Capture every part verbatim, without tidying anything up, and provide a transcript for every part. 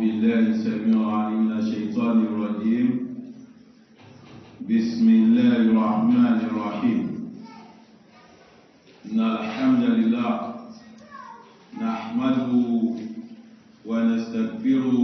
بالله السميع العليم من الشيطان الرجيم. بسم الله الرحمن الرحيم. إن الحمد لله نحمده ونستغفره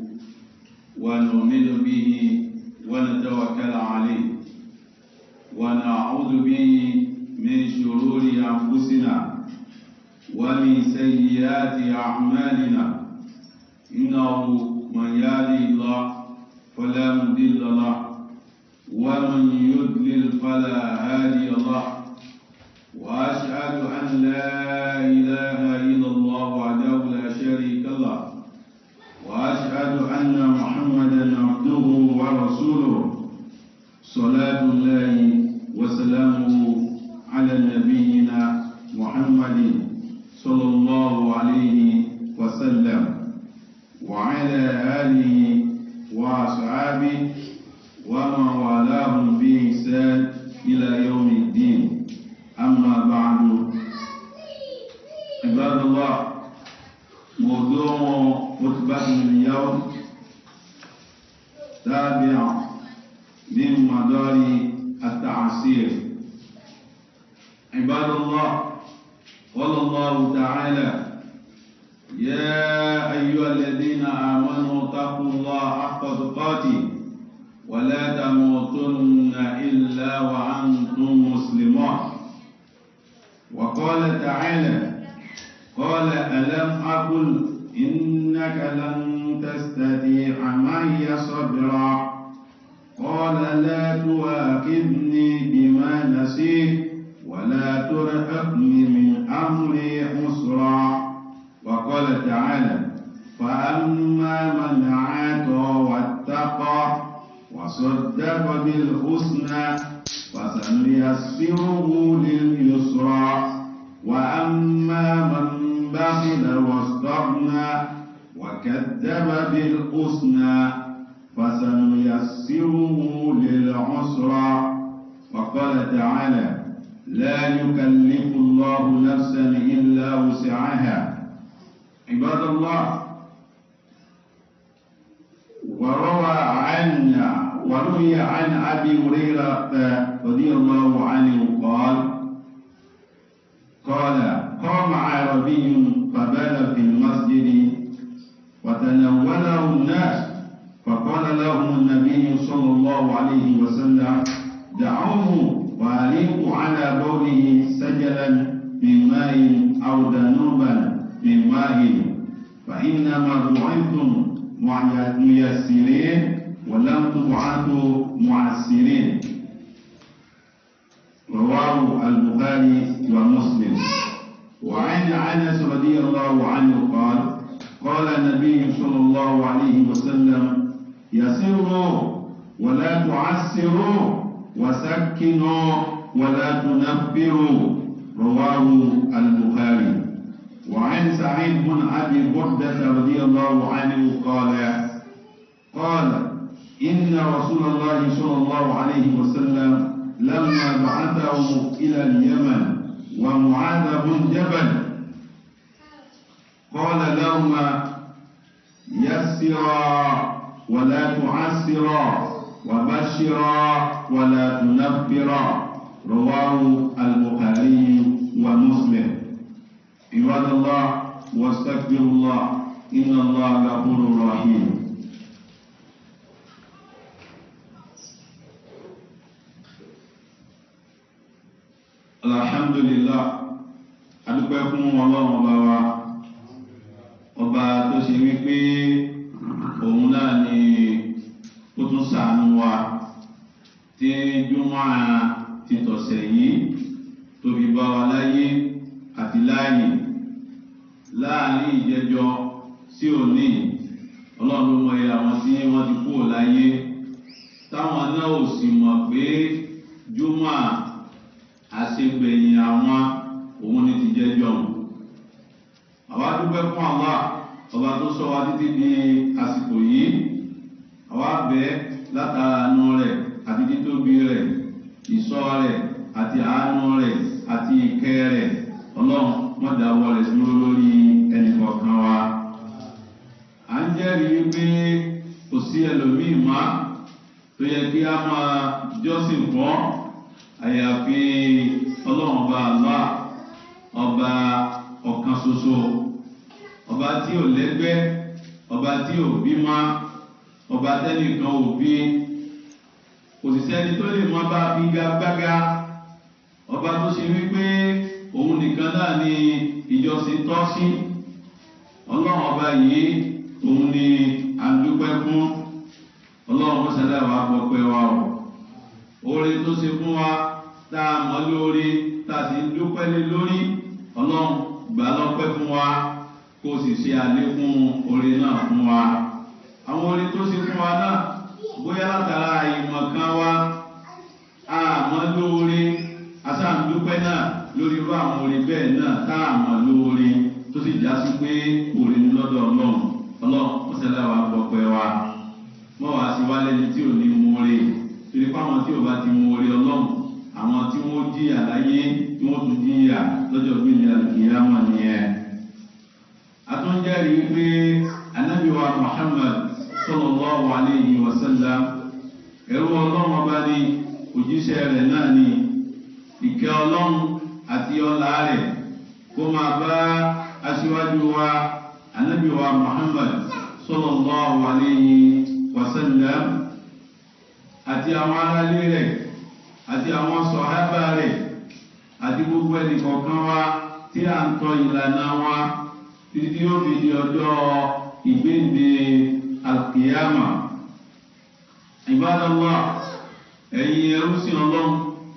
ونؤمن به ونتوكل عليه ونعوذ به من شرور أنفسنا ومن سيئات أعمالنا. إنه من يهده الله فلا مضل له ومن يضلل فلا هادي له، وأشهد أن لا إله إلا الله وحده لا شريك له، وأشهد أن محمدا عبده ورسوله. صلاة الله وسلامه على نبينا محمد صلى الله عليه وسلم وعلى آله وأصحابه ومن والاهم بإحسان إلى يوم الدين. أما بعد، عباد الله، موضوع خطبتنا اليوم تابع من مدار التعسير. عباد الله، قال الله تعالى: يا أيها الذين آمنوا اتقوا الله حق تقاته ولا تموتن إلا وأنتم مسلمون. وقال تعالى: قال ألم أقل إنك لن تستطيع معي صبرا قال لا تؤاخذني بما نسيت ولا ترهقني من أمري عسرا. وقال تعالى: فأما من أعطى واتقى وصدق بالحسنى فسنيسره لليسرى وأما من بخل واستغنى وكذب بالحسنى فسنيسره للعسرى. وقال تعالى: لا يكلف الله نفسا إلا وسعها. عباد الله، وروى عن وروي عن أبي هريرة رضي الله عنه قال قال قام عربي فبال في المسجد وتناوله الناس، فقال لهم النبي صلى الله عليه وسلم: دعوه وألقوا على بوله سجلا من ماء أو ذنوبا من ماء، فإنما بعثتم ميسرين ولم تبعثوا معسرين. رواه البخاري ومسلم. وعن أنس رضي الله عنه قال قال النبي صلى الله عليه وسلم: يسروا ولا تعسروا وسكنوا ولا تنفروا. رواه البخاري. وعن سعيد بن أبي بردة رضي الله عنه قال قال إن رسول الله صلى الله عليه وسلم لما بعثه إلى اليمن ومعاذ بن جبل قال لهما: يسرا ولا تعسرا وبشرا ولا تنفرا. رواه البخاري ومسلم. عباد الله، واستغفر الله إن الله غفور رحيم. alhamdulillah, adúpẹ́ fún Ọlọ́run ọba wa, ọba tó ṣe wípé òun náà ni ó tún ṣàánú wa tí júmọ́ ti tọ̀sẹ̀ yìí tó fi bá wa láyé àti láàyè. Láàrin ìjẹjọ sí òní, Ọlọ́run mọ iye àwọn tí wọ́n ti kúrò láyé táwọn náà ò sì mọ̀ pé júmọ́ àṣegbẹ̀yìn àwọn òun ni ti jẹjọ. Àwa dúpẹ́ fún Allah, ọba tó sọ wa títí di àsìkò yìí. Àwa bẹ̀ látara àánú rẹ̀ àti títóbi rẹ̀, ìṣọ́ rẹ̀ àti àánú rẹ̀ àti ìkẹ́ rẹ̀. Ọlọ́run wọ́n dáwọ́ rẹ̀ dúró lórí ẹnì kọ̀ọ̀kan wa. À ń jẹ́rìí wípé a máa jọ́sìn fún àyàfi ọlọ́run ọba Allah ọba ọ̀kan ṣoṣo ọba tí ò lẹ́gbẹ́ ọba tí ò bímọ ọba tẹ́nìkan ò bí kò sì sẹ́ni tó lè mọ́ bá figagbága ọba tó ṣe wípé òun nìkan náà ni ìjọsìn tọ́ sí ọlọ́run ọba yìí òun ni à ń dúpẹ́ fún ọlọ́run mọ́sálẹ́ wa gbọ́pẹ́ wa o oore tó ṣe fún wa tá a mọ̀ lórí tá a sì ń dúpẹ́ lé lórí ọlọ́run gbà lọ́pẹ́ fún wa kó o sì ṣe àlékún oore náà fún wa àwọn oore tó ṣe fún wa náà bóyá látara ìmọ̀ kan wa a mọ̀ lórí asáǹdúpẹ́ náà lórí irú àwọn oore bẹ́ẹ̀ náà tá a mọ̀ lórí tó sì já sí pé oore ní lọ́dọ̀ ọlọ́run ọlọ́run mọ́sálẹ́ wa gbọ́pẹ́ wa mọ́ wá sí wálé ní tí ò ní mú oore torí fáwọn tí ò bá ti mú oore ọlọ́run àwọn tí wọ́n jìyà láyé tí wọ́n tún jìyà lọ́jọ́ gbélé àlùkìyámà nìyẹn. àtúnjẹ́rìí pé ànábì wa Muhammad sallallahu alayhi wa sallam ẹrú ọlọ́run ọba ní òjíṣẹ́ rẹ̀ náà ní ìkẹ́ ọlọ́run àti ọlá rẹ̀ kó máa bá aṣíwájú wa ànábì wa Muhammad sallallahu alayhi wa sallam àti àwọn aráalé rẹ̀ àti àwọn sọ̀hábà rẹ̀ àti gbogbo ẹnì kọ̀ọ̀kan wa tí a ń tọ́ ìlànà wa títí tí ó fi di ọjọ́ ìgbéǹde alkiyama. Ibadallah ẹ̀yin ẹrúsìn ọlọ́run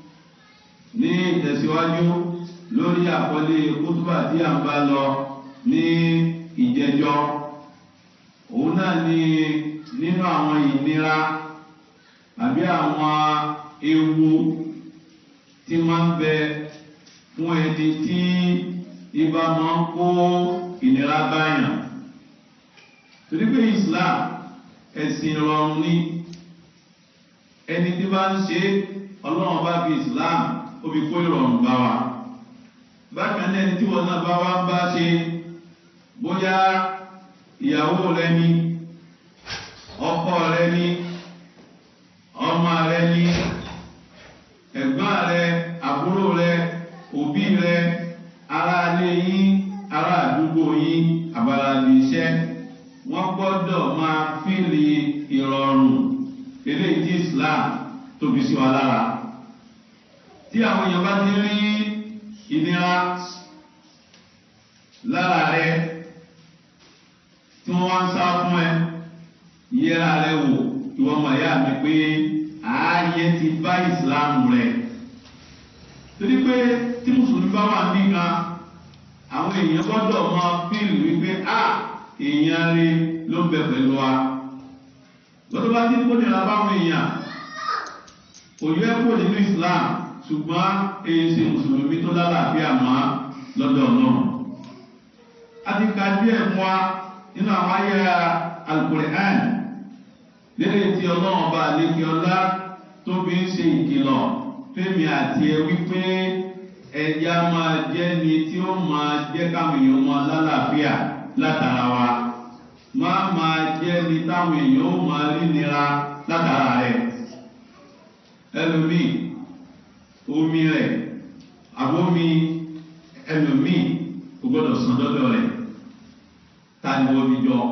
ní ìtẹ̀síwájú lórí àkọlé kútúbà tí a ń bá lọ ní ìjẹjọ́ òun náà ni nínú àwọn ìnira àbí àwọn ewu tí máa ń bẹ fún ẹni tí ibà máa ń kó ìnira báyàn torí pé Islam ẹ̀sìn ìrọ̀rùn ni ẹni tí bá ń ṣe ọlọ́run bá fi Islam ó fi kó ìrọ̀rùn bá wa bákan náà ẹni tí wọn náà bá wá ń bá ṣe bóyá ìyàwó rẹ ni ọkọ rẹ ni ọmọ rẹ ni ẹ̀gbọ́n rẹ àbúrò rẹ òbí rẹ ará ilé yín ará àdúgbò yín àbálàbí iṣẹ́ wọ́n gbọ́dọ̀ máa fìlì ìrọ̀rùn eléyìí tí Islam tóbi sí wa lára tí àwọn èèyàn bá ti rí ìnira lára rẹ tí wọ́n wá ń sá fún ẹ yẹra rẹ wò ìwọ mọ̀ ìyá mi pé ààyè ti bá ìsìláàmù rẹ̀ torí pé tí mùsùlùmí bá wà nìkan àwọn èèyàn gbọ́dọ̀ máa fíìlì wípé a èèyàn rí ló ń bẹ pẹ̀lú wa lọ́dọ̀ bá ti kó nira báwọn èèyàn òye ẹ̀kọ́ nínú Islam ṣùgbọ́n èyí ṣe mùsùlùmí tó lálàáfíà mọ́ lọ́dọ̀ náà a ti ka díẹ̀ fún wa nínú àwọn ayé Al-Qur'an lẹ́yìn tí ọlọ́run bá lékè ọlá tó fi ń ṣe ìkìlọ̀ fẹ́mi àti ẹ wípé ẹja máa jẹ́ ni tí ó máa jẹ́ káwọn èèyàn máa lálàáfíà látara wa máa máa jẹ́ ni táwọn èèyàn ó máa rí nira látara rẹ̀ ẹlòmíì omi rẹ̀ àbómi ẹlòmíì kò gbọ́dọ̀ sàn dọ́dọ̀ rẹ̀ ta ni wọ́n fi jọ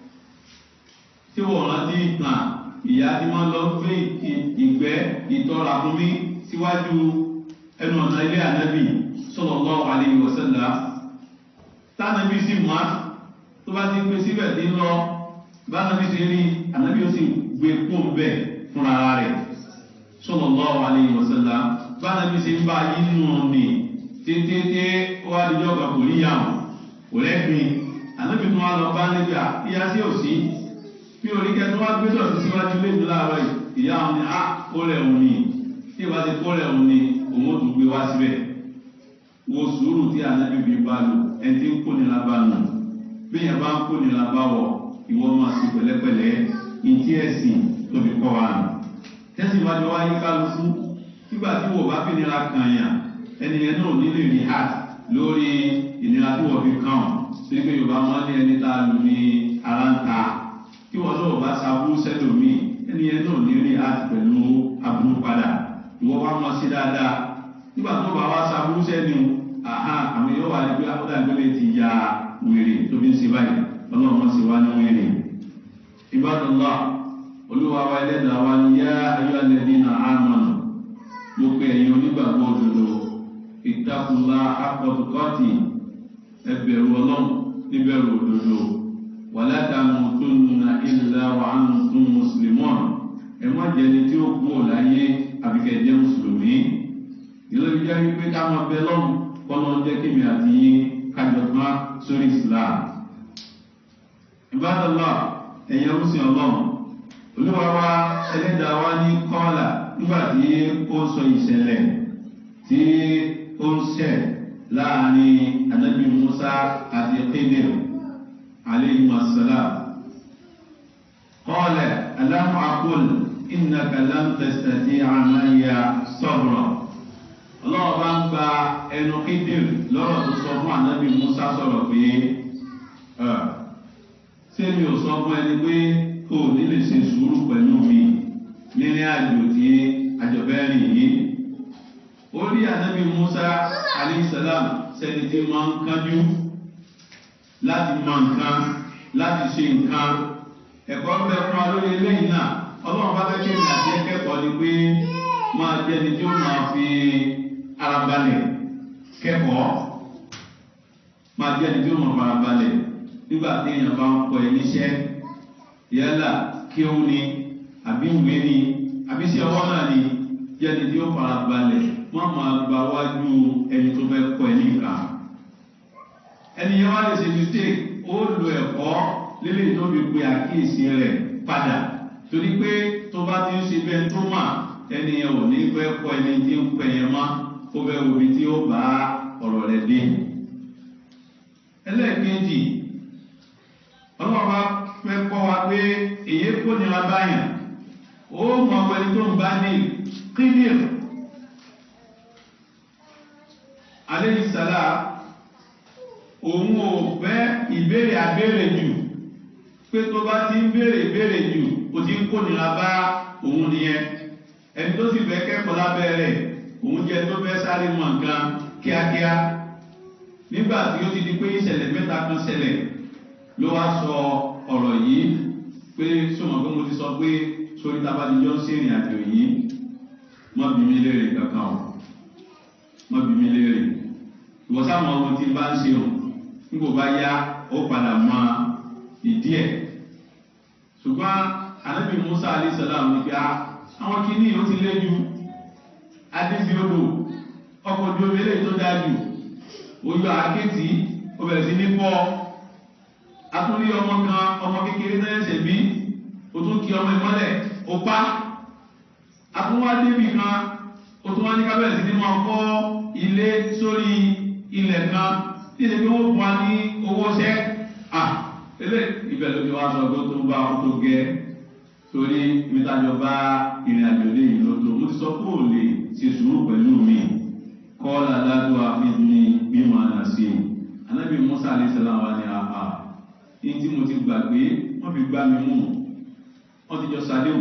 tí wọ́n rántí ìtàn ìyá tí wọ́n lọ gbé ìgbẹ́ ìtọ́ra fún mi síwájú ẹnu ọ̀nà ilé ànábì sallallahu alaihi wasallam tánàbí sì mọ́ tó bá ti gbé síbẹ̀ tí ń lọ bá ànábì sì rí ànábì ó sì gbé pò ń bẹ̀ fúnra rẹ̀ sallallahu alaihi wasallam bá ànábì sì ń bá yí nù ní tètè wá dídọ́ ọ̀gá kò níyàwó kò lẹ́gbìn ànábì tó wá lọ bá nígbà ìyá sí òsì bí orí kẹtọ́ wá gbé dọ̀tí síwájú lé ìdúrà rẹ̀ ìyá òun ni a kó rẹ̀ òun ni tí ìbá ti kó rẹ̀ òun ni òun ó tún gbé wá síbẹ̀ wo sùúrù tí ànábì bí bá lò ẹni tí ń kó nira bá nù bí yẹn bá ń kó nira bá wọ̀ ìwọ máa sì pẹ̀lẹ́pẹ̀lẹ́ ìtí ẹ̀sìn tó fi kọ́ wa nù tẹ́sí ìwájú wáyé kálukú nígbà tí wò bá fi nira kàn yàn ẹni yẹn náà nílò ìrìn hàt lórí ìnira tí wọ́n fi kàn sí pé Yorùbá máa ní ẹni tá a lò ní ara ń ta kí wọn náà bá sábú sẹlómi ẹni yẹn náà ní rí àti pẹ̀lú aburú padà ìwọ wá mọ́ sí dáadáa nígbà tó bá wá sábúrú sẹ́ni àhá àmì yóò wà ní pé àkọ́dà gbélé ti ya wèrè tó fi ń ṣe báyìí ọlọ́run mọ́ sí wá ní wèrè ìbádọ́lá olúwa wa ẹlẹ́dàá wa ní yá ayọ́ alladhina amanu mo pe ẹ̀yin onígbàgbọ́ òdodo ìtàkùnlá akọ̀tùkọ́tì ẹbẹ̀rù ọlọ́run níbẹ̀rù òdodo wala tamutunna illa wa antum muslimun ẹ má jẹ́ ni tí ó kú ò láyé àbíkẹ́ jẹ́ mùsùlùmí ìlú ìjẹ́ wípé ká máa bẹ lọ́run kọ́nà jẹ́ kémi àti yín kájọpá sórí Islam ìbádọ́lá ẹ̀yẹ rúsìn ọlọ́run olúwa wa ẹlẹ́dàá wa ní kọ́ọ̀là nígbà tí ó sọ ìṣẹ̀lẹ̀ tí ó ń ṣẹ̀ láàrin Ànábì Musa àti Khidir alayhi assalam qala alam aqul innaka lam tastati'a ma'iya sabra Allah bá ń gba ẹnu Khidir lọ́rọ̀ tó sọ fún Ànábì Musa sọ̀rọ̀ pé ṣé mi ò sọ fún ẹni pé kò ní lè ṣe sùúrù pẹ̀lú mi nínú àjò tí àjọ̀bẹ́rìn yìí ó rí Ànábì Musa alayhi salam sẹ́ni tí máa ń kánjú láti mọ nǹkan láti ṣe nǹkan ẹ̀kọ́ ń bẹ fún wa lórí eléyìí náà ọlọ́run bá fẹ́ kí èmi àti ẹ̀kẹ́kọ̀ọ́ ni pé máa jẹ́ ẹni tí ó máa fi ara balẹ̀ kẹ́kọ̀ọ́ máa jẹ́ ẹni tí ó máa fara balẹ̀ nígbà tí èèyàn bá ń kọ́ ẹ níṣẹ́ yálà kí ó ní àbí ìwé ni àbí sí ọwọ́ náà ni jẹ́ ẹni tí ó fara balẹ̀ wọ́n máa gba wájú ẹni tó fẹ́ kọ́ ẹ ní nǹkan ẹni yẹn wá lè ṣe mistake ó lo ẹ̀kọ́ lélẹ̀ tó fi pe àkíyèsí rẹ̀ padà torí pé tó bá ti ń ṣe bẹ́ẹ̀ tó mà ẹni yẹn ò ní fẹ́ kọ́ ẹni tí ń pẹ́ yẹn mọ́ ó fẹ́ wo ibi tí ó bá ọ̀rọ̀ rẹ̀ dé. ẹlẹ́ẹ̀kejì ọlọ́run bá fẹ́ kọ́ wa pé èyí kò nira báyàn ó mọ ẹni tó ń bá ní Khidir alayhi salam òun ò fẹ́ ìbéèrè àbéèrè jù pé tó bá ti ń béèrè ìbéèrè jù ó ti ń kó nira bá òun nìyẹn ẹni tó sì fẹ́ kẹ́kọ̀ọ́ lábẹ́ rẹ̀ òun jẹ́ tó fẹ́ sáré mọ̀ nǹkan kíákíá nígbà tí ó ti di pé ìṣẹ̀lẹ̀ mẹ́ta kan ṣẹlẹ̀ ló wá sọ ọ̀rọ̀ yìí pé sọ̀mọ̀ pé mo ti sọ pé sórí tabadijọ́ ń ṣèrìn àjò yìí mọ́ bí mi léèrè kankan o mọ́ bí mi léèrè ìwọ̀sàmọ̀ ohun tí n bá ń ṣe o nígbò bá yá ó padà mọ ìdí ẹ̀ ṣùgbọ́n Ànábì Musa alayhi salam ní pé àwọn kìíní ó ti léjú adéṣi odò ọkọ̀ ojú omi eléyìí tó dájú oyún àkétì ó bẹ̀rẹ̀ sí ní pọ́ atúrí ọmọ kan ọmọ kékeré náà ẹsẹ̀ bí o tún kí ọmọ ìmọ́lẹ̀ ó pa atúwá débì kan o tún wá ní kábẹ̀rẹ̀ sí ní máa kọ́ ilé sórí ilẹ̀ kan tí ìdí pé wọ́n fún wa ní owó ṣẹ́ à ilé ibẹ̀ ló ti wá sọ pé ó tó bá ó tó gẹ́ torí ìmìtajọ bá ìrìn àjò lé yìí lóto mo ti sọ pé ò lè ṣe sùúrù pẹ̀lú mi kọ́ ládàá àfihàn bí mo àná sí i Ànábì Musa alayhi salam wa ni àhà ní tí mo ti gbàgbé wọ́n fi gbá mi mú wọ́n ti jọ sàdéhùn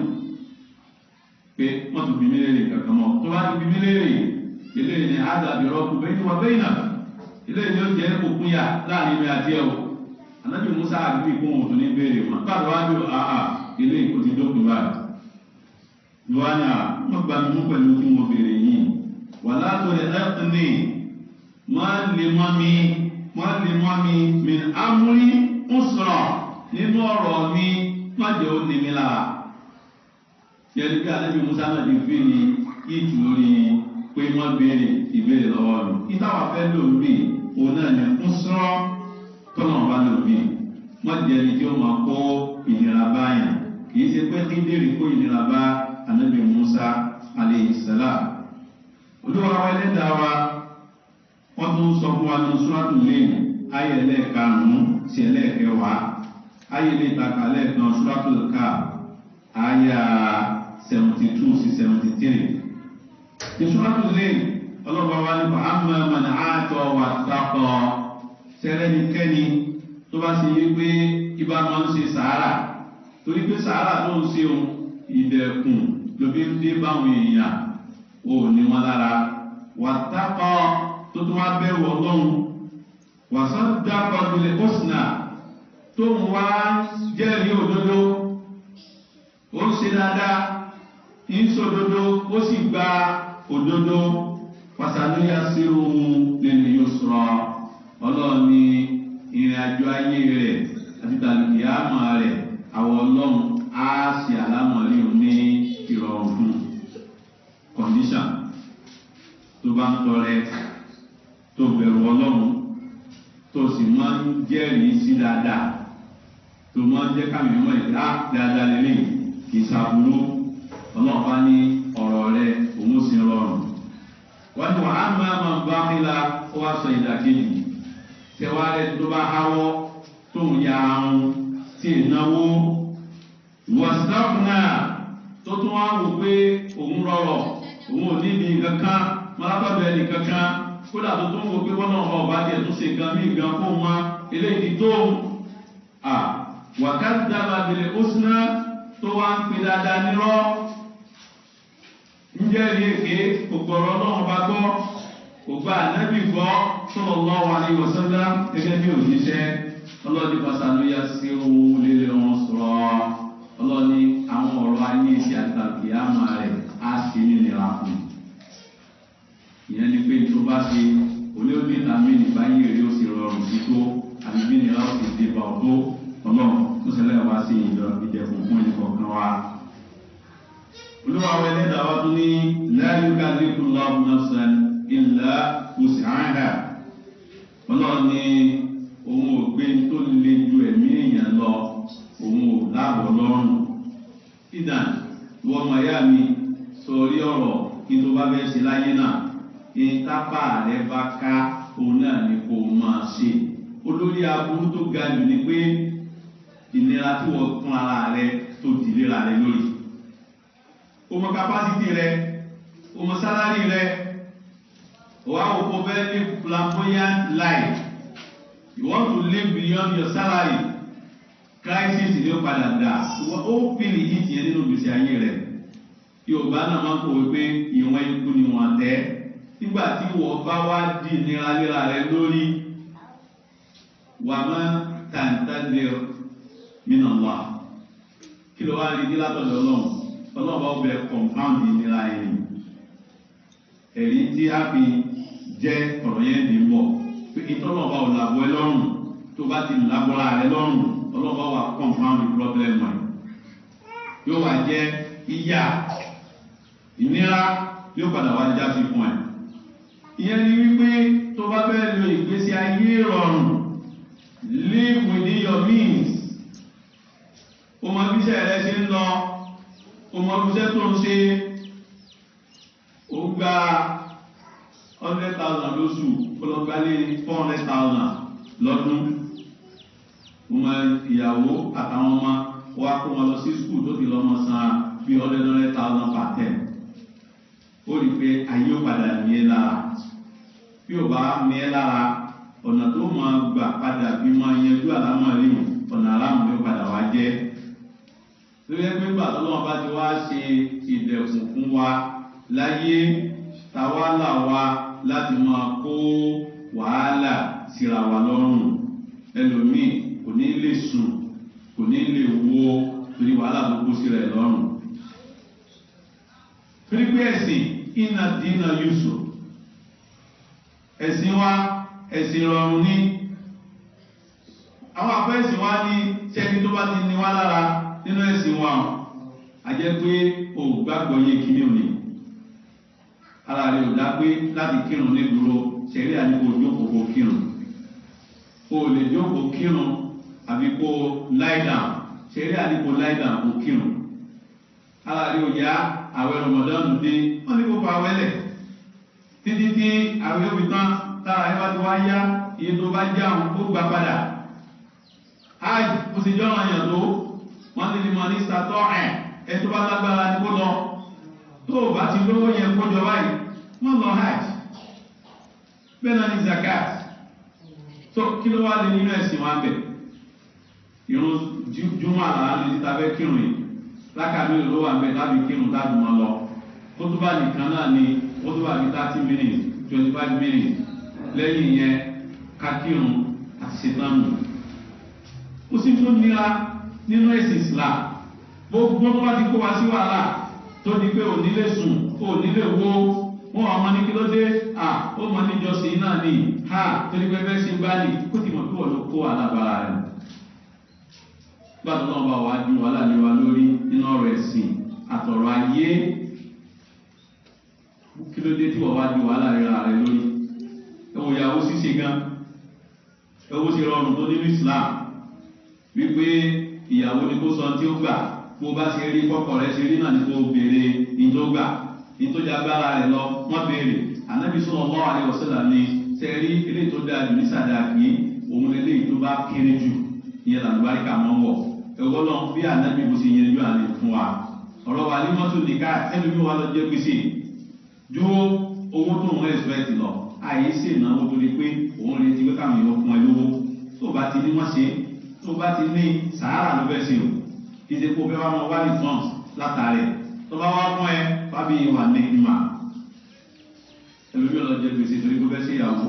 pé wọ́n ti bí mi léèrè kankan mọ́ tó bá ti bí mi léèrè eléyìí ni àdàbí rọ́ọ̀kù bẹ́ẹ̀ ni wọ́n bẹ́ẹ̀ náà eléyìí ni ó jẹ́ òkun yà láàrin mi àti ẹ̀ o Ànábì Musa àgbẹ̀ ìkún òun tó ní béèrè wọn gbàdúrà wá bí àhà eléyìí kò ti dókun báyìí lọ́wọ́nyà wọ́n gbà mí mú pẹ̀lú kí wọ́n béèrè yìí wà látò lè ẹ́kùn ní wọ́n lè mọ́ mi wọ́n lè mọ́ mi min amúrí ń sọ̀rọ̀ nínú ọ̀rọ̀ mi má jẹ́ ó ní mi lára yẹni bí Ànábì Musa náà ti fi ní ìtù lórí pé wọ́n béèrè ìbéèrè lọ́wọ́ mi ìtawà fẹ́ lórí òun náà ní ń sọ̀rọ̀ tọ́nà ọba lórí wọ́n jẹ́ ẹni tí ó máa kó ìnira báyà kì í ṣe pé Khidiri kó ìnira bá Ànábì Musa alayhi salam olúwa wa ẹlẹ́dàá wa wọ́n tún sọ fún wa ní Suratul Layl ayé ẹlẹ́ẹ̀karùn-ún sí ẹlẹ́ẹ̀kẹwàá ayé lè takà lẹ́ẹ̀kan Suratul Kahf ayé seventy two sí seventy three ní Suratul Layl ọlọ́ba wa ní amma man a'ta wattaqa sẹ́rẹ́nikẹ́ni tó bá ṣe yí pé ibà máa ń ṣe sàárà torí pé sàárà tó ń ṣe òun ìdẹ̀kùn ló fi ń dé báwọn èèyàn ò ní wọn lára wàtákọ́ tó tún wá bẹ̀rù ọlọ́run wàsán dákọ̀ ìbílẹ̀ kọ́sìnà tó ń wá jẹ́rìí òdodo ó ń ṣe dáadáa ń ṣòdodo ó sì gba òdodo pàṣàlóyà sírù lẹ́nu yóò sọ̀rọ̀ ọlọ́run ní ìrìn àjò ayé rẹ̀ àti tàbí àmọ́ rẹ̀ àwọn ọlọ́run á ṣe àlámọ̀rí ní ìrọ̀rùn fún condition tó bá ń tọrẹ tó bẹ̀rù ọlọ́run tó sì máa ń jẹ́rìí sí dáadáa tó máa ń jẹ́ kámi mímọ́ ìdá dáadáa lélẹ̀ kì í ṣàbúrú ọlọ́run bá ní ọ̀rọ̀ rẹ̀ òun sì rọrùn wọ́n ní wàá máa máa bá nílá ó wá sọ ìdàkejì tẹwàárẹ̀ tó bá háwọ́ tó ń ya ahun tí ìnáwó wọ́sítọ́ọ̀nà tó tún wá wò pé òun rọrọ̀ òun ò níbi kankan mọ́lábàbẹ̀ ẹni kankan kódà tó tún wò pé wọ́n náà ọba díẹ̀ tó ṣe gan ní gan fún wọn eléyìí tó à wákàtí dábàá bèrè ó síná tó wá ń pè dáadáa nírọ́ ń jẹ́rìí èké ògbọ̀rọ̀ náà bá gbọ́ ògbà ànábì gbọ́ sallallahu alaihi wasallam gẹ́gẹ́ bí òjíṣẹ́ ọlọ́ọ̀dì pàṣàlóyà sí ohun líle wọn sọ̀rọ̀ ọlọ́ọ̀ni àwọn ọ̀rọ̀ ayé ìṣe àtàkì àmà rẹ̀ á sí nínira fún un. ìyẹn ni pé tó bá ṣe olóògbé tàbí ìbáyé rẹ̀ ó sì rọrùn sí tó àbí bí nira ó sì dé bá ọ tó ọlọ́run tó ṣẹlẹ̀ wá sí ìdẹ̀kùn fún ìkọ̀ọ̀kan wa. olúwa àwọn ẹlẹ́dàá wa tún ní la yukallifullahu nafsan illa wus'aha ọlọ́run ní òun ò gbé tó lè ju ẹ̀mí èèyàn lọ òun ò láàbọ̀ lọ́rùn. ìdàn wọ́n mọ̀ yá mi sọ̀rí ọ̀rọ̀ kí tó bá fẹ́ ṣe láyé náà ìtapá rẹ̀ bá ká òun náà ni kò máa ṣe. olórí aburú tó ga jù ni pé ìnira tí wọ́n fún ara rẹ̀ tó dìlera rẹ̀ lórí. o mọ kapásítì rẹ̀ o mọ sálárì rẹ̀ wà á wò fẹ́ ní flamboyant life you want to live beyond your salary crisis ni ó padà dà ó fìlì yìí tiẹ̀ nínú gbèsè ayé rẹ̀ yorùbá náà máa ń kọ̀wé pé ìwọ̀n ikú ni wọ́n tẹ́ nígbà tí wọ́n bá wá di ìnira léra rẹ̀ lórí wà má tàǹtàǹdẹ̀ mìíràn wà kí ló wá rí ní látọ̀dọ̀ ọlọ́run ọlọ́run bá bẹ compound ìnira ẹ̀yìn ẹ̀rí tí a fi jẹ́ ọ̀rọ̀ yẹn ní bọ̀ pé ìtọ́lọ́ba ò làbọ̀ ẹ lọ́rùn tó bá ti làbọ̀ra rẹ lọ́rùn ọlọ́ba wà compound problem ẹ̀ yóò wá jẹ́ ìyà ìnira yóò padà wá já sí fún ẹ. ìyẹn ni wípé tó bá fẹ́ lo ìgbésí ayé rọrùn live within your means o mọ bí iṣẹ́ rẹ ṣe ń lọ o mọ bí iṣẹ́ tó ń ṣe o gba hundred thousand lóṣù ọlọ́gbálé four hundred thousand lọ́dún ọmọ ìyàwó àtàwọn ọmọ wa kó wọn lọ sí skul tó ti lọ́mọ san bí hundred hundred thousand per term ó rí i pé ayé ó padà ní ẹ lára bí ó bá ní ẹ lára ọ̀nà tó máa gbà padà bí máa yanjú àlámọ̀rí ọ̀nà aláàmú ló padà wá jẹ́ lórí ẹgbẹ́ gbà tó lọ́wọ́ bá ti wá ṣe ìdẹ̀kùn fún wa láyé táwa là wá láti máa kó wàhálà síra wa lọ́rùn ẹlòmíì kò ní lè sùn kò ní lè wo torí wàhálà tó kó síra ẹ̀ lọ́rùn. pírípé ẹ̀sìn iná dínà yusuf ẹ̀sìn wa ẹ̀sìn rọrùn ní àwọn àpò ẹ̀sìn wa ní sẹ́ni tó bá ti ní wá lára nínú ẹ̀sìn wa a jẹ́ pé o gbàgbọ́ yé kíní òní ara rẹ̀ ò dá pé láti kírun ní dúró ṣẹ̀rí àníkò jókòó kírun o lè jókòó kírun àbí kó lie down ṣẹ̀rí àníkò lie down kó kírun ara rẹ̀ ò yá àwẹ̀ rọmọdọ́nù dé wọ́n ní kó fa wẹ́lẹ̀ títí tí àwẹ̀ òbí tán tára ẹ bá ti wá yá iye tó bá jáun ó gbà padà hajj ó sì jọ́ ọ̀yàn tó wọ́n ti ní mọ̀ ní sàtọ́ ẹ̀ ẹ tó bá lágbára ní kó lọ tó o bá ti lówó yẹn kójọ báyìí wọ́n lọ hajj bẹ́ẹ̀ náà ní zakat tó kí ló wá lé nínú ẹ̀sìn wa bẹ̀ irun júmọ̀ àlàá ní títa fẹ́ kírun yìí lákàbí ló wà bẹ́ẹ̀ lábì kírun tábì mọ́ lọ kótóbá nìkan náà ni kótóbá bíi thirty minutes twenty five minutes lẹ́yìn yẹn kákírun àti ṣètánù. ó sì tún nira nínú ẹ̀sìn Islam gbogbo tó bá ti kó wa sí wàhálà tó di pé ò nílé sùn ò nílé wo wọn àwọn ní kí ló dé à ó mọ níjọsìn náà ni ha torí pé bẹ́ẹ̀ ṣe gbá ní kó ti mọ̀ pé wọ́n ló kó alábàárà rẹ̀. gbàdúrà náà bá wà á di wàhálà lé wa lórí nínú ọ̀rọ̀ ẹ̀sìn àtọ̀rọ̀ ayé kí ló dé tí wọ́n wá di wàhálà rẹ̀ rẹ̀ lórí. ẹ̀wọ̀ ìyàwó ṣíṣe gan ẹ̀wọ̀ ṣe rọrùn tó nínú Islam wípé ìyàwó ni kó sọ tí ó gbà bó bá ṣe rí kọ́kọ́ rẹ̀ ṣe rí náà ni kó béèrè ìdógbà ìtọ́jú agbára rẹ̀ lọ wọ́n béèrè Ànábì sallallahu alaihi wasallam ní sẹ́rí eléyìí tó dáa jù ní sàdáàkì òun eléyìí tó bá kéré jù ìyẹn làlùbáríkà mọ́ wọ̀ ẹ̀wọ́ náà bí Ànábì bó ṣe yẹn ju àlè fún wa ọ̀rọ̀ wa ní mọ́tò nìka ẹnu bí wàá lọ jẹ́ gbèsè ju owó tó ń rẹ́sipẹ́tì lọ àyè sì náwó torí pé òun retí pé káwọn èèyàn fún ẹ lówó tó bá ti ní wọ́n ṣe tó bá ti ní sàárà ló fẹ́ ṣe o ìdèkò fẹ́ wá mọ wá ní tán látàrí tó bá wá fún ẹ fábí wà ní ìmà ẹlòmí ọlọ́jẹ́ gbèsè torí kó fẹ́ sí ìyàwó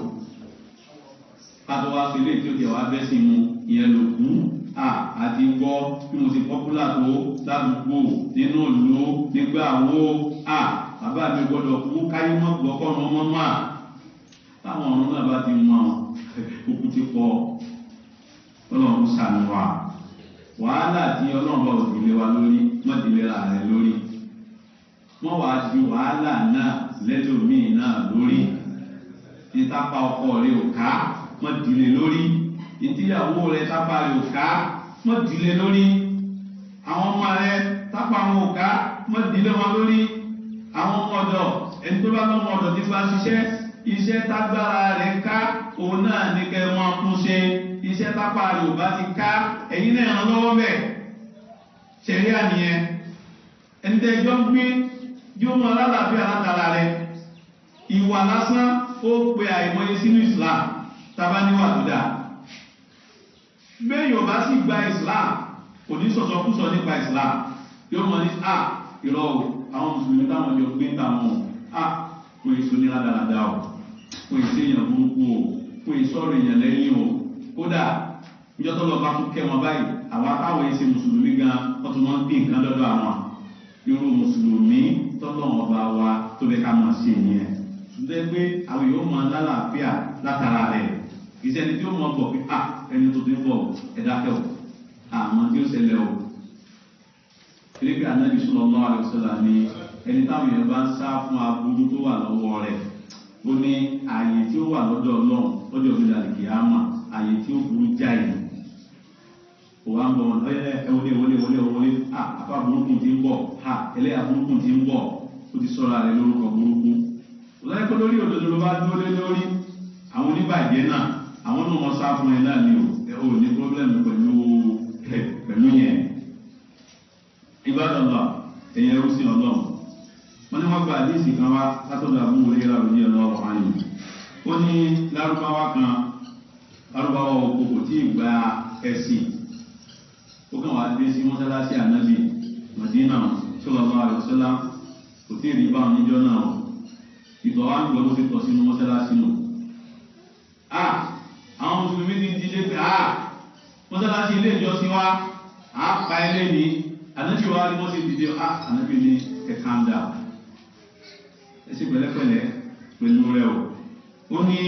pàtó wá sí ilé tí ó jẹ́ wá bẹ́ sí mu ìyẹn ló kú à àti gbọ́ bí mo ti pọ́pùlà tó ládùúgbò nínú ìlú nígbà wo à bàbá mi gbọ́dọ̀ kú káyé mọ́ gbọ́ kọ́nà ọmọ mà táwọn ọ̀run náà bá ti mọ òkú ti pọ̀ ọlọ́run sànù wa wàhálà tí ọlọ́run bá òdìlé wa lórí mọ́dìlé ra rẹ̀ lórí wọ́n wá ju wàhálà náà lẹ́lòmíì náà lórí ìtàpá ọkọ rẹ̀ ò ká mọ́dìlé lórí ìtìyàwó rẹ̀ tápá rẹ̀ ò ká mọ́dìlé lórí àwọn ọmọ rẹ̀ tápá wọn ò ká mọ́dìlé wọn lórí àwọn ọmọ ọ̀dọ̀ ẹni tó bá lọ́mọ ọ̀dọ̀ tí bá ṣiṣẹ́ iṣẹ́ tágbára rẹ̀ ká òun náà ní kẹ́ wọn kún ṣe iṣẹ́ tápá rẹ̀ ò bá ti ká ẹ̀yin náà ràn lọ́wọ́ bẹ́ẹ̀ ṣẹ̀rí àníyẹn ẹni tẹ́ ẹjọ́ ń gbé yóò mọ alálàáfíà látara rẹ̀ ìwà lásán ó pe àìmọye sínú Islam tábà níwà tó dáa bẹ́ẹ̀ yóò bá sì gba Islam kò ní sọ̀sọ̀kúsọ nípa Islam yóò mọ ní à ìrọ̀ o àwọn mùsùlùmí táwọn jọ gbé táwọn à kò èso ní ládàládà o kò èso èèyàn burúkú o kò èso ọ̀rọ̀ èèyàn lẹ́yìn o kódà níjọ́ tó lọ bá tún kẹ́ wọn báyìí àwọn akáwọ̀ yìí ṣe mùsùlùmí gan wọ́n tún wọ́n ń dín nǹkan lọ́dọ̀ àwọn irú mùsùlùmí tọ́lọ̀ ọba wa tó bẹ́ ká máa ṣe ìyẹn ṣùgbọ́n pé àwọn yóò máa lálàáfíà látara rẹ̀ ìṣẹ́ni tí ó mọ̀ bọ̀ pé à ẹni tó ti ń bọ̀ ẹ̀dá kẹ́ o àmọ́ tí ó ṣẹlẹ̀ o kìrìkì Ànábì sallallahu alaihi wasallam ní ẹni táwọn èèyàn bá ń sá fún aburú tó wà lọ́wọ́ rẹ̀ ó ní ààyè tí ó wà lọ́dọ̀ Ọlọ́run lọ́jọ́ òmìnira kìámà àyè tí ó burú jáì òwà ń bọ̀ wọn ẹ ẹ wọlé wọlé wọlé wọlé à àfa burúkú ti ń bọ̀ ha ẹlẹ́yà burúkú ti ń bọ̀ ó ti sọ̀rọ̀ rẹ̀ lórúkọ burúkú lọ́yẹ́kọ́ lórí òdodo ló bá dúró lé lórí àwọn oníbàjẹ́ náà àwọn náà wọ́n sá fún ẹ náà ni o ẹ ò ní pọ́blẹ́mù pẹ̀lú ẹ pẹ̀lú yẹn ìbádọ́lá ẹ̀yẹ rúsí ọlọ́run wọ́n ní wọ́n gba àdéhìsì kan wá látọ̀dọ̀ àbúrò rẹ̀ rà lórí ọlọ́run ayò ó ní lárúbáwá kan lárúbáwá òkòkò tí ì gba ẹ̀sìn ó kàn wá dé sí mọ́sálásí ànábì Mádínà sallallahu alaihi wasallam kò tí ì rí báwọn níjọ́ náà ìtọ̀ wá ń gbọ́ ló ti tọ̀ sínú mọ́sálásí nù. a àwọn mùsùlùmí ti di dé pé a mọ́sálásí ilé ìjọsìn wa a pa ilé ní ànábì wa ni wọ́n ti dìde a ànábì ní ẹ̀ calm down ẹ ṣe pẹ̀lẹ́pẹ̀lẹ́ pẹ̀lú rẹ o ó ní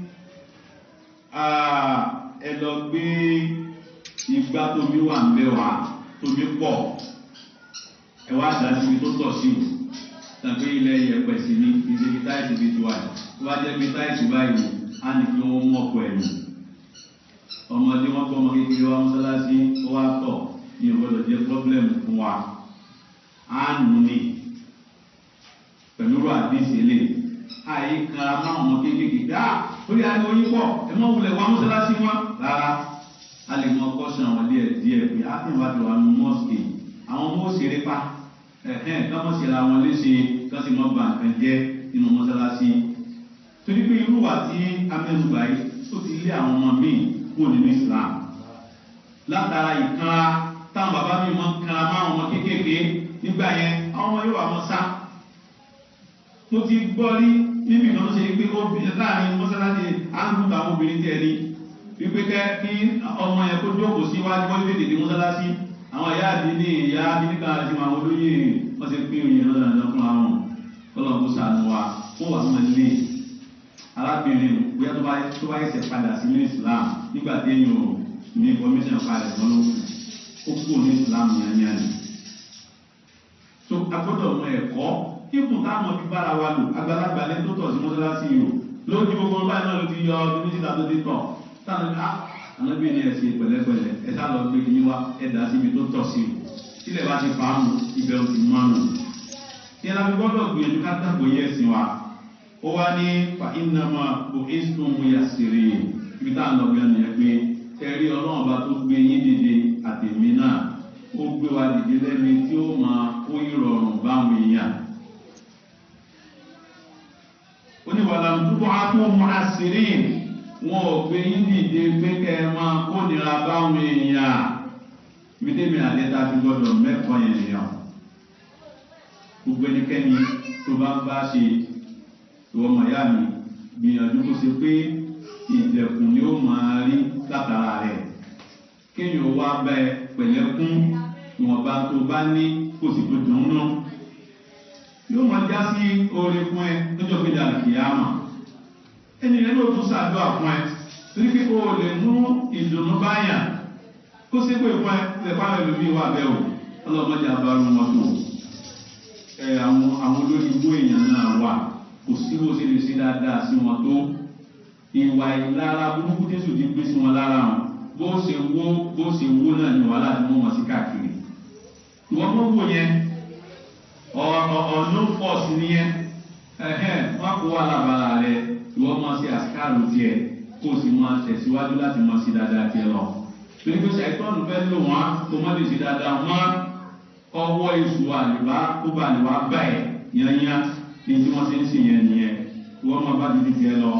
ẹ lọ gbé igbá tóbi wà ń bẹ wá tóbi pọ̀ ẹ wá dá síbi tó tọ̀ sí o tàbí ilẹ̀ yẹpẹ̀ sí ní ìdíbi táìsì bíi tiwa yìí tó bá jẹ́ bí táìsì báyìí á ní kí wọ́n mọ̀ pọ̀ ẹ̀yìn ọmọdé wọn gbọ́ ọmọ kékeré wa mọ́sálásí ó wá tọ̀ ní ìgbọ́dọ̀ jẹ́ pọ́blẹ́mù fún wa á nù ní pẹ̀lú àdìsí ilé àyè kara máa ọmọ kékeré dá orí ariwo yín pọ̀ ẹ mọ̀ wulẹ̀ wá mọ́sálásí wọn rárá a lè mọ kọ́sùn àwọn díẹ̀ díẹ̀ pé á ti wá ti wà nù mọ́sìkì àwọn ọmọ òṣèré pa ẹ̀hẹ́n káwọn ṣe ra wọn léṣe kán sì mọ́ bà nǹkan jẹ́ nínú mọ́sálásí torí pé irú wa tí amẹ́nubà yìí ó ti lé àwọn ọmọ míì kúrò nínú Islam látara ìkanra táwọn bàbá mi mọ kara máwọn ọmọ kéékèèké nígbà yẹn àwọn ọmọ yóò wà mọ́ sá. mo ti gbọ́ rí níbi ìkan tó ṣe pé obìnrin láàrin mọ́sálásí áńgùn àwọn obìnrin tiẹ̀ ní wípé kẹ́ kí ọmọ yẹn kó jókòó síwájú wọ́n lè dèdè mọ́sálásí àwọn ìyá àdínní ìyá àdínní kan àti àwọn olóyè wọ́n ti pín oyin lọ́dọ̀ àjọ fún àwọn ọlọ́run tó sànù wa wọ́n wà fún ẹlẹ́ arábìnrin bóyá tó bá tó bá yẹsẹ̀ padà sí ní Islam nígbà tí èèyàn ò ní information padà wọn ló ó kúrò ní Islam yányán ni. so agbọ́dọ̀ mọ ẹ̀kọ́ kíkùn táwọn fi bára wa lò àgbàlagbà lẹ́nu tó tọ̀ sí mọ́sálásí yìí o lójú gbogbo báyìí náà ló ti yọ ọdún méjìlá tó ti tọ̀ táwọn ká ànábì ní ẹ̀sìn pẹ̀lẹ́pẹ̀lẹ́ ẹ sá lọ gbé kíní wá ẹ dà síbi tó tọ̀ sí o sílẹ̀ bá ti fàánù ibẹ̀ ò ti mánu yẹn la fi gbọ́dọ̀ gbìyànjú ká dàgbò yẹ ẹ̀sìn wa ó wá ní fa innama bu'istum muyassirin ibi tá à ń lọ bí ẹnìyẹn gbé ẹ̀rí ọlọ́run bá tó gbé yín dìde àtẹ̀mí náà ó gbé wa dìde lẹ́ni tí ó máa kó ìrọ̀rùn báwọn èèyàn ó ní wàlá dúpọ̀ àtó mu'assirin wọn ò gbé yín dìde pé kẹ́ ẹ máa kó nira báwọn èèyàn ibi tẹ́mi àdẹ́ta ti gbọ́dọ̀ mẹ́kọ̀ọ́ yẹn nìyàn gbogbo ẹnikẹ́ni tó bá ń bá ṣe ìwọ́n mọ̀yá mi gbìyànjú kó ṣe pé ìdẹ̀kùn ni ó máa rí látara rẹ̀ kéèyàn wá bẹ pẹ̀lẹ́kún ìwọ̀nba tó bá ní kó sì tó dùn ún náà yóò máa já sí oore fún ẹ lọ́jọ́ gbéjà kìámà ẹni rẹ̀ ló tún ṣàdúrà fún ẹ torí pé o lè mú ìdùnnú báyà kó ṣe pé fún ẹ lẹ́pàá rẹ̀ lómi wà bẹ́ẹ̀ o ọlọ́mọdé àbárò wọn tó ẹ àwọn àwọn olórí igbó èèyàn náà wà kò sí bó ṣe lè ṣe dáadáa sí wọn tó ìwà ìlara burúkú tẹ̀sùn ti gbé sí wọn lára wọn bó ṣe wó bó ṣe wó náà ní wàhálà tí wọ́n mọ̀ sí káàkiri ìwọ́n tó wò yẹn ọ̀nà fọ́ọ̀sì nìyẹn wọ́n kó wà lábàrà rẹ̀ ìwọ́n máa ṣe àṣìkáàrò tiẹ̀ kó o sì máa tẹ̀síwájú láti máa ṣe dáadáa tiẹ̀ lọ torí pé ṣàìtọ́nù fẹ́ lò wọ́n kó má lè ṣe dáadáa wọ́n ọwọ́ èṣù àlùbá kó bá àlùbá báyìí yányá ní tí wọ́n ṣe ń sìn yẹn nìyẹn ìwọ́n máa bá dídí tiẹ̀ lọ.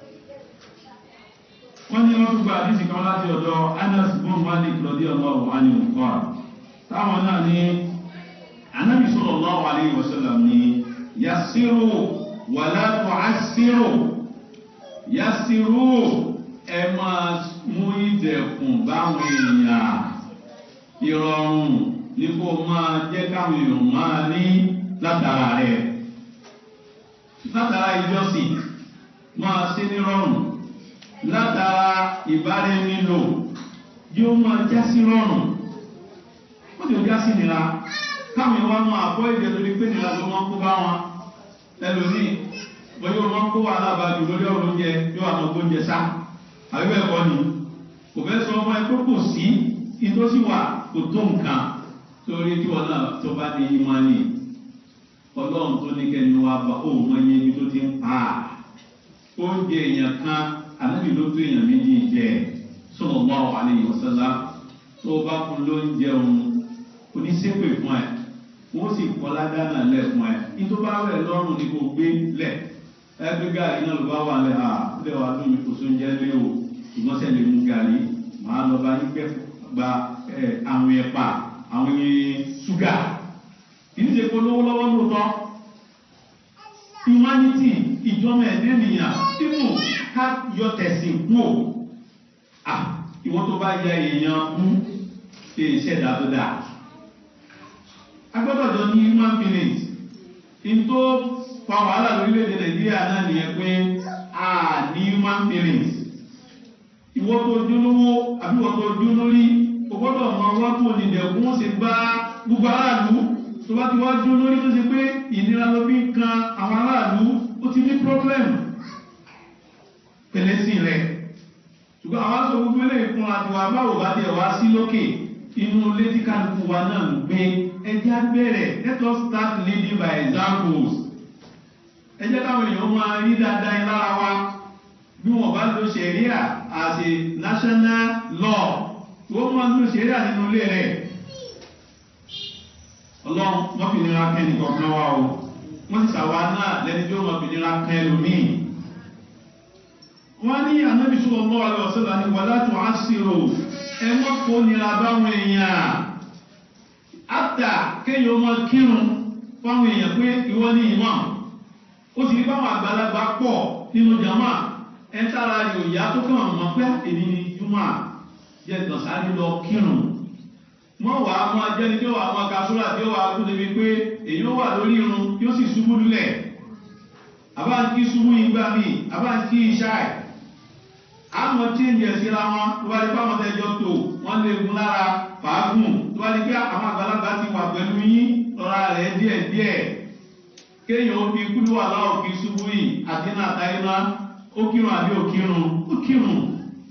wọ́n ní wọ́n tún gba àdìsí kan láti ọ̀dọ̀ Anas bun Malik radiyallahu anhu qala táwọn náà ní Ànábì sallallahu alayhi wa sallam ní yassiru wala tu'assiru yassiru ẹ máa mú ìdẹ̀kùn báwọn èèyàn ìrọ̀rùn ní kó máa jẹ́ káwọn èèyàn máa ní látara rẹ̀ látara ìjọsìn máa ṣe ní rọrùn látara ìbáraẹnilò yóò máa jásí rọrùn ó ti jásí nira káwọn èèyàn máa àpọ̀ ìjẹ́ lórí pé nira ló máa kó bá wọn ẹlòmíì bóyá wọn kó wà lábàájú lórí ọ̀rọ̀ oúnjẹ yóò àwọn oúnjẹ sá àbí bẹ́ẹ̀ kọ́ ni kò fẹ́ sọ ọmọ ẹ tó kò sí ìtòsí wà kò tó nǹkan torí kí wọn náà tó bá ní ìmánì ọlọ́run tó ní kẹ́ni wá bá òun mọ iye ibi tó ti ń pa oúnjẹ èèyàn kan ànábì ló tó èèyàn méjì jẹ sallallahu alaihi wasallam tó bá fún lóúnjẹ òun oníṣépè fún ẹ wọ́n sì kọ́ ládàá lẹ̀ fún ẹ nítorí bá rẹ̀ lọ́rùn ní kò gbé lẹ̀ ẹgbẹ́ gàrí náà ló bá wà lẹ̀ à lè wà lómi kò sóúnjẹ lé o ṣùgbọ́n sẹ́ni mú gàrí màá lọ bá yín gbẹ́ gba àwọn ẹ̀pà àwọn ṣúgà kì í ṣe kó lówó lọ́wọ́ lóòótọ́ humanity ìjọba ẹ̀dẹ́ nìyàn nínú ká yọ tẹ̀sìn kú o à ìwọ́n tó bá yẹ èèyàn kú ṣe ìṣẹ̀dá tó dáa agbọ́dọ̀ jọ ní human feelings in tó fa wàhálà lórílẹ̀-èdè Nàìjíríà náà nìyẹn pé a ní human feelings ìwọ́n tó dún lówó àbí ìwọ́n tó dún lórí o gbọ́dọ̀ mọ wá kó nìdẹ̀kùn ó sì gba gbogbo aráàlú tó bá ti wá dún lórí tó ṣe pé ìnira ló fi ń kan àwọn aráàlú ó ti ní problem pẹ̀lẹ́sìn rẹ̀ ṣùgbọ́n àwọn aṣọ gbogbo eléyìí fún àti wà báwo bá tiẹ̀ wá sí lókè inú ilé tí kálukú wa náà ń gbé ẹjẹ́ abẹ́rẹ́ let us start leading by examples ẹjẹ́ káwọn èèyàn máa rí dáadáa yín lára wa bí wọ́n bá lo ṣẹ̀ríà as a national law wọ́n máa lo ṣẹ̀ríà nínú ilé rẹ̀ ọlọ́run wọ́n fi nira kẹ́ni kọ̀ọ̀kan wa o wọ́n ti sàwa náà lẹ́ni tí ó máa fi nira kẹ́ lómìn wọ́n ní Ànábì sallallahu alaihi wasallam ní wala tu'assiru ẹ mọ́ kó nira báwọn èèyàn àtà kéèyàn ọmọ kírun fáwọn èèyàn pé ìwọ ní ìmọ̀ ó sì rí báwọn àgbàlagbà pọ̀ nínú jàmá ẹ̀ ń sára rẹ̀ òyà tó kàn mọ́ pé èdè ní júmọ̀ jẹ́ tọ̀sáré lọ kírun mọ́ wà á mọ́ ajẹ́ni tí ó wà á mọ́ kasúrà tí ó wà á kú débi pé èyí ó wà lórí irun tí ó sì ṣubú lulẹ̀ àbá ń kí ṣubú yìí gbà mí àbá ń kí iṣá ẹ̀ àmọ́ tí ń jẹ síra wọn tó bá di pé àwọn tẹjọ tó wọ́n lè gun lára fàágùn tó bá di pé àwọn àgbàlagbà ti wà pẹ̀lú yín lọ́ra rẹ̀ díẹ̀díẹ̀ kéèyàn ó fi kúlú wà láwọ̀ kí ṣubú yìí àti náà táyé náà ó kírun àbí ó kírun ó kírun.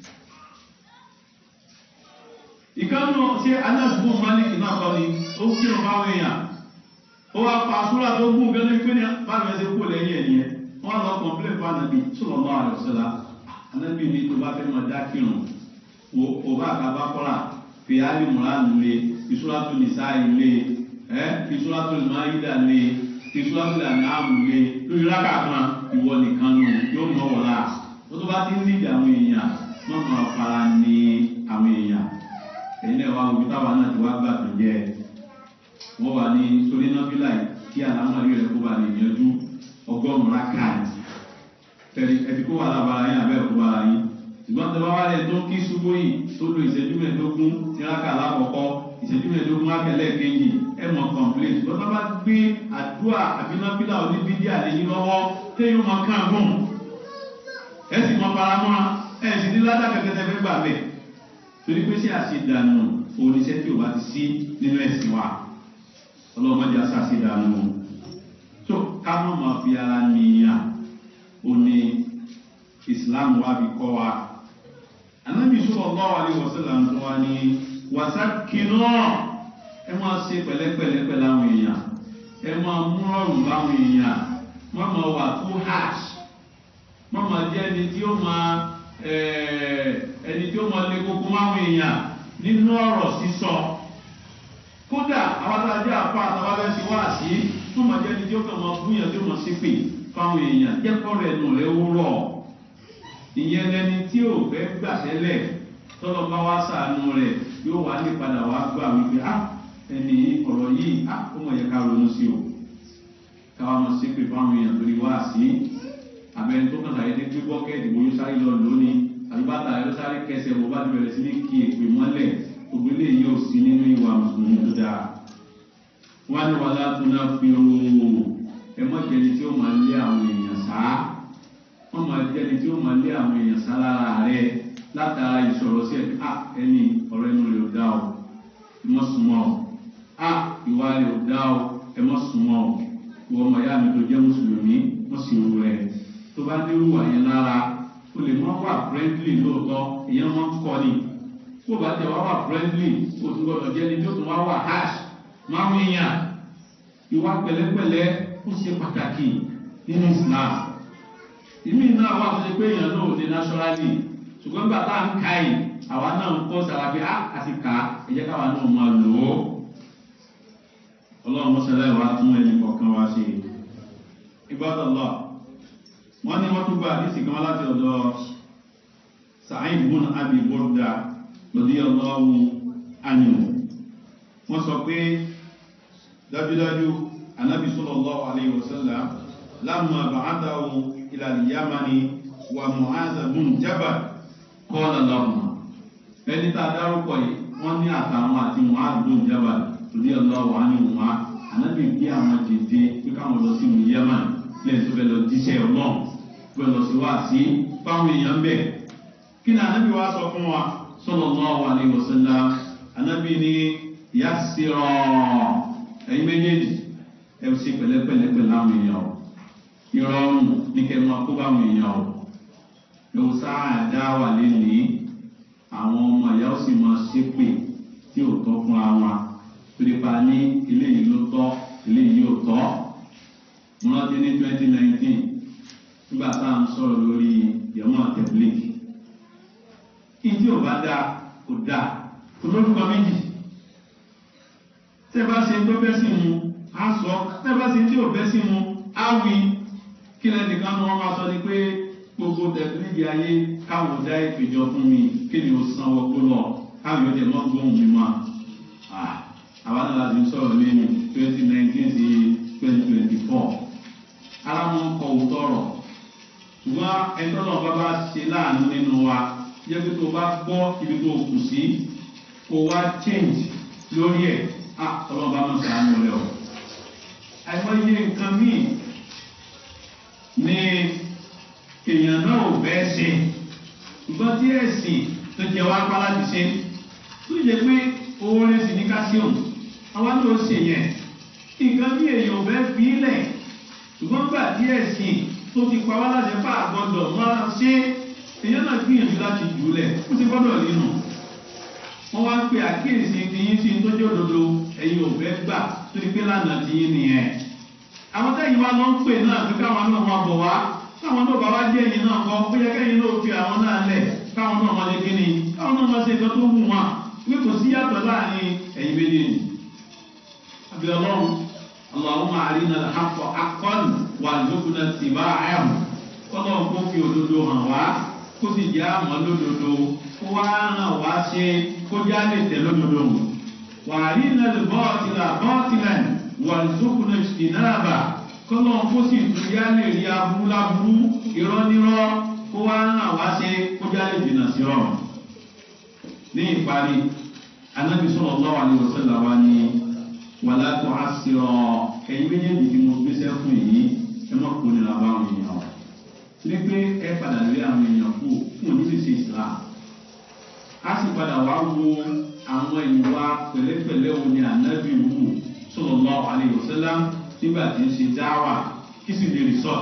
ìkànnù ṣe anásùgbò malik náà kọ́ ni ó kírun fáwọn èèyàn ó wá pa súrà tó gún gẹ́gẹ́ pé ní báwọn ẹ̀ṣẹ̀ kú lẹ́yìn ẹ̀ nìyẹn wọ́n lọ kọ̀m̀plé fún ànàbì sallallahu alaihi wasallam ànàbì ní tó bá fẹ́ mọ̀ dá kírun ó bá àkàbá kọ́ra fi áàlì mùránù lé fi súrátù nìsáì lé ẹ́ fi súrátù máídà lé fi súrátù ànáàmù lé lórí rákà kan ìwọ nìkan nù yóò mọ̀ wọ̀lá tó tó bá ti ń lídìí àwọn èèyàn wọ́n mọ̀ fara ní àwọn èèyàn ẹ̀yin náà wá ojú táwa náà ti wá gbà tó jẹ́ wọ́n wà ní sórí nọ́bílà kí àlámọ̀rí rẹ̀ kó ba lè yanjú ọgọ́rùn-ún rákàtì tẹ̀lé ẹ̀fí kó wà lábára yín abẹ́ òkú bara yín ṣùgbọ́n tẹ bá wà lẹ̀ tó kí ṣubú yìí tó lo ìṣẹ́jú mẹ́ẹ̀ẹ́dógún ní rákà lákọ̀ọ́kọ́ ìṣẹ́jú mẹ́ẹ̀ẹ́dógún rákẹ́lẹ́ kejì ẹ̀ mọ̀ kọ̀m̀plé ṣùgbọ́n tó bá gbé àdúrà àbí nọ́bílà oníbídíà lẹ́yìn lọ́wọ́ téyún mọ̀ kàn gùn ẹ̀ sì mọ̀ faramọ́ ẹ̀ sì ní ládà kẹ̀kẹ́ fẹ́ gbà bẹ́ẹ̀ torí pé sí àṣedànù oníṣẹ́ tí ò bá ti sí nínú ẹ̀sìn wa ọlọ́mọdé àṣàṣedànù tó ká mọ̀ mọ̀ fi ara nìyàn ó ní Islam wa bí kọ́ wa Ànábì sallallahu alaihi wasallam tó wá ní wàsákìnà ẹ máa ṣe pẹ̀lẹ́pẹ̀lẹ́ pẹ̀lú àwọn èèyàn ẹ máa mú ọrùn báwọn èèyàn wọ́n máa wà tó harsh wọ́n máa jẹ́ ẹni tí ó máa ẹni tí ó máa lé kókó máwọn èèyàn nínú ọ̀rọ̀ sísọ kódà àwọn àtàjẹ́ àpá àtàwálẹ́ sí wá sí tó máa jẹ́ ẹni tí ó kàn máa búyàn tí ó máa ṣépè fáwọn èèyàn jẹ́kọ́ rẹ̀ nù rẹ̀ ó rọ̀ ìyẹn lẹni tí ò fẹ́ gbà tẹ́lẹ̀ tọ́lọ́ bá wá ṣàánú rẹ̀ yóò wá lè padà wá gbà wípé á ẹni ọ̀rọ̀ yìí á ó mọ̀ yẹ ká ronú sí o káwá máa ṣépè fáwọn èèyàn torí wá sí abẹ́ni tó kàn sáyé dé gbé bọ́kẹ́ẹ̀tì bóyá sáré lọ lónìí àbíbátà ẹ̀rọ sáré kẹsẹ̀ bó bá ti bẹ̀rẹ̀ sí ní kí èpè mọ́lẹ̀ gbogbo ilé yóò sí nínú ìwà mùsùlùmí tó dáa wọ́n ní wàhálà tó náà fi ooo ẹ mọ́ jẹni tí ó máa lé àwọn èèyàn sá wọ́n máa jẹni tí ó máa lé àwọn èèyàn sá lára rẹ̀ látara ìṣòro sí ẹ̀ à ẹni ọ̀rọ̀ ẹnu rẹ̀ ò dá o ẹ mọ́ súnmọ́ o à ìwà rẹ̀ ò dá o ẹ mọ́ súnmọ́ o ìwọ ọmọ ìyá mi tó jẹ́ mùsùlùmí wọ́n sì rú rẹ̀ tó bá ní irú àyẹn lára o lè mọ́ wà friendly lóòótọ́ èèyàn máa ń kọ́ ni kó bá tẹ wá wà friendly o tún gbọdọ̀ jẹ́ ni tó tún wá wà harsh máa ń yàn ìwà pẹ̀lẹ́pẹ̀lẹ́ ó ṣe pàtàkì nínú Islam ìmí náà wà tó ṣe pé èèyàn náà ò ní naturally ṣùgbọ́n nígbà tá à ń ka yìí àwa náà ń kọ́ sàràbí á àti kà á ẹ jẹ́ káwa náà máa lò ó ọlọ́run mọ́sálẹ́ wa tún ẹni kọ̀ọ̀kan wá ṣe Ibadallah wọ́n ní wọ́n tún gba àdísì kan láti ọ̀dọ̀ Sa'id ibn Abi Burda radiyallahu anhu wọ́n sọ pé dájúdájú Ànábì sallallahu alayhi wa sallam lamma ba'athahu ila al-Yamani wa Mu'adh bin Jabal qala lahum ẹni tá a dárúkọ yìí wọ́n ní àtàwọn àti Mu'adh bin Jabal radiyallahu anhu wa Ànábì bí àwọn dìde pé káwọn lọ sí ìlú Yaman lẹ́yìn tó fẹ́ lọ jíṣẹ́ ọlọ́run gbọ́dọ̀ sí wá sí fáwọn èèyàn bẹ́ẹ̀ kí ni Ànábì wá sọ fún wa sallallahu alaihi wasallam Ànábì ní yassira ẹ̀yin méjèèjì ẹ ṣe pẹ̀lẹ́pẹ̀lẹ́ pẹ̀lú àwọn èèyàn o ìrọ̀rùn ní kẹ́ máa kó báwọn èèyàn o lọ́wọ́ sáà dá wà lẹ́nìí àwọn ọmọ ìyá ó sì máa ṣépè tí ò tọ́ fún wa pírípa ní eléyìí ló tọ́ eléyìí ò tọ́ mo rántí ní twenty nineteen nígbà tá à ń sọ̀rọ̀ lórí ìyàmọ́ tẹ̀blíkì kí tí ò bá dáa kò dáa kò lórúkọ méjì tẹ́ bá ṣe tó bẹ́ sí mu á sọ tẹ́ bá ṣe tí ò bẹ́ sí mu á wí kí lẹ́nìkan ni wọ́n máa sọ ni pé gbogbo tẹ̀blíkì ayé káwọn dá ìpèjọ fún mi kí ni ó sanwó kó lọ káwọn yóò jẹ mọ́ gbóhùn mi mọ́ àwọn náà láti sọ̀rọ̀ lẹ́nu twenty nineteen sí twenty twenty four ara wọn kọ òótọ́ ọ̀rọ̀ ṣùgbọ́n ẹ̀tọ́ náà bá bá ṣe láàánú nínú wa yẹ kí tó bá gbọ́ ibi tó kù sí kó wá change lórí ẹ̀ á ọlọ́run bá mọ̀ sàánú rẹ̀ o. àìmọye nǹkan míì ni èèyàn náà ò bẹ́ẹ̀ ṣe ṣùgbọ́n tí ẹ̀sìn tó jẹ wá pa láti ṣe tó yẹ pé oore sì ní ká ṣe òun àwa náà ó ṣe yẹn nǹkan bí èèyàn ò bẹ́ẹ̀ fi lẹ̀ ṣùgbọ́n gbà tí ẹ̀sìn tó ti pa wá láti pa àgbọ̀dọ̀ máa ṣe èèyàn náà gbìyànjú láti jùlẹ̀ ó ti gbọ́dọ̀ nínú wọ́n wá ń pe àkíyèsí tiyín sí tó jẹ́ òdodo ẹ̀yin ò fẹ́ gbà tó ti pé lánàá tiyín nìyẹn àwọn tẹ́yìn wá lọ ń pè náà pé káwọn náà máa bọ̀ wá káwọn náà bá wá jẹ́ ẹ̀yin náà kọ́ ó yẹ kẹ́yìn náà fi àwọn náà lẹ̀ káwọn náà máa lé kíni káwọn náà máa ṣe nǹkan tó wù wọn pé kò sí yàtọ̀ láàrin ẹ̀yin méjèèjì àbí ọlọ́run Allahumma arina al-haqqa haqqan warzuqna ittiba'ahu ọlọ́run kó fi òdodo hàn wá kó sì jẹ́ àmọ́ lódodo kó wá hàn wá ṣe kó já lè tẹ̀ lódodo wa arina al-batila batilan warzuqna ijtinaba kọ́lọ́run kó sì tún já lè rí aburú láburú irọ́ nírọ́ kó wá hàn wá ṣe kó já lè jìnnà sí ọ̀rọ̀. ní ìparí Ànábì sallallahu alaihi wasallam wa ní wàlá tó a sírọ ẹ̀yin méjèèjì tí mo gbéṣẹ́ fún yìí ẹ má kó nira bá àwọn èèyàn ní pé ẹ padà lé àwọn èèyàn kú fún oníṣẹ́ṣe Islam a sì padà wá wo àwọn ìwà pẹ̀lẹ́pẹ̀lẹ́ wo ni Ànábì wù sallallahu alaihi wasallam nígbà tí ń ṣe dáwà kí sì lè resort.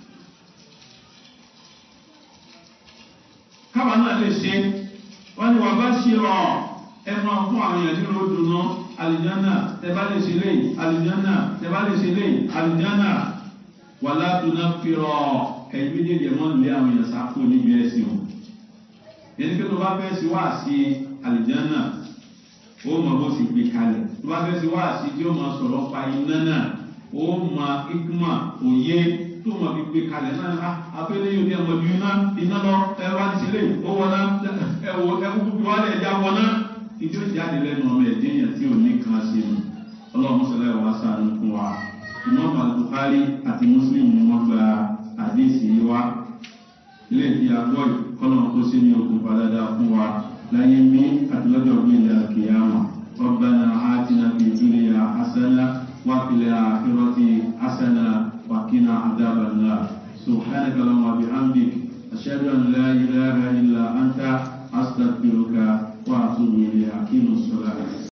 káwa náà lè ṣe wọ́n ní wàá bá ṣe rọ̀ ẹ máa fún àwọn èèyàn nínú ọdún náà alìjánà tẹ́bá lè ṣe léyìí alìjánà tẹ́bá lè ṣe léyìí alìjánà wàlá tuná fìrọ̀ ẹ̀yìn méjèèjì ẹ̀mọ́ nílé àwọn èèyàn sáfò níbi ẹ̀sìn o. yẹn pé tó bá fẹ́ sí wá sí alìjánà ó mọ bó sì gbé kalẹ̀ tó bá fẹ́ sí wá sí tí ó mọ sọ̀rọ̀ pa iná náà ó mọ ikma òye tó mọ fi gbé kalẹ̀ náà abẹ́lẹ́ yóò ní ẹ̀mọ́ bí iná iná lọ ẹ wá ti ṣe léyìí ó wọ náà ẹ wọ ẹ kúkú bí wálé ẹja wọ náà ìdí ó jáde lẹ́nu ọmọ ẹ̀dẹ́ yẹn tí ò ní kan ṣe nù ọlọ́run sọlá ẹ̀ wá sáà fún wa Imam Al-Bukhari àti Muslim ni wọ́n gba àdéhìsì yìí wá ilé ìdí agbọ́ ìkọlọ́run tó ṣe ní okùn padà fún wa láyé mí àti lọ́jọ́ bí ilẹ̀ àkèyàmà Rabbana atina fid dunya hasana wa fil akhirati hasana wa qina adhaban nar subhanaka Allahumma wa bihamdik ashhadu an la ilaha illa anta astaghfiruka وأتوب إليه. أقيموا الصلاة.